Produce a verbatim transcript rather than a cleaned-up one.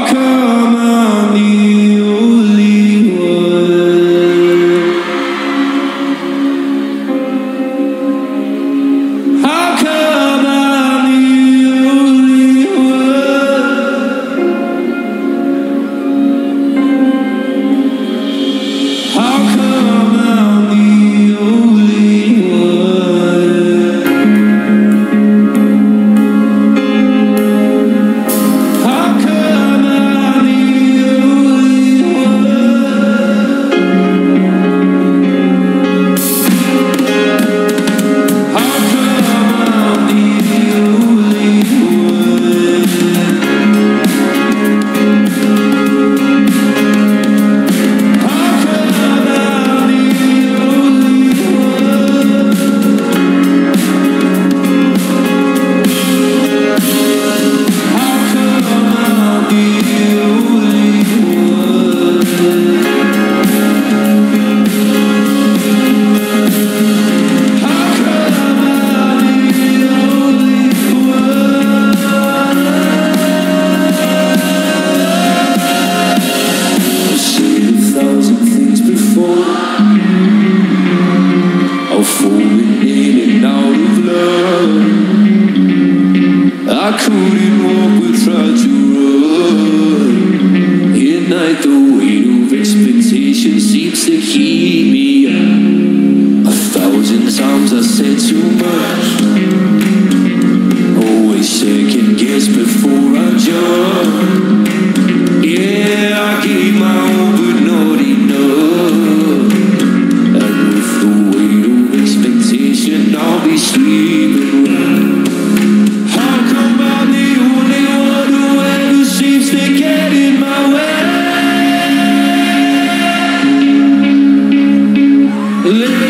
come I'm the only one? How come I'm the only one? How come I'm the only one? How come I'm the only one? How come I'm the only one? How come I'm the only one? How come I'm the only one? How come I'm the only one? I've said a thousand things before. I've fallen in and out of love. I couldn't walk but tried to run. At night the weight of expectation seems to keep me up. A thousand times I said too much. Always second guess before I jump. Yeah, I gave my all but not enough. And with the weight of expectation I'll be sleeping well. How come I'm the only one who ever seems to get in my way?